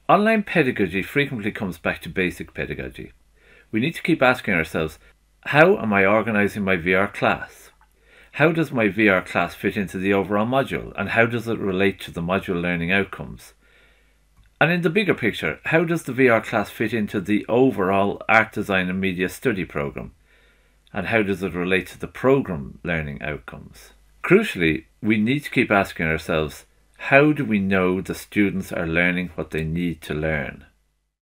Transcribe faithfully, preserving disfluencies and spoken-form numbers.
Online pedagogy frequently comes back to basic pedagogy. We need to keep asking ourselves, how am I organising my V R class? How does my V R class fit into the overall module, and how does it relate to the module learning outcomes? And in the bigger picture, how does the V R class fit into the overall art, design and media study programme? And how does it relate to the programme learning outcomes? Crucially, we need to keep asking ourselves, how do we know the students are learning what they need to learn?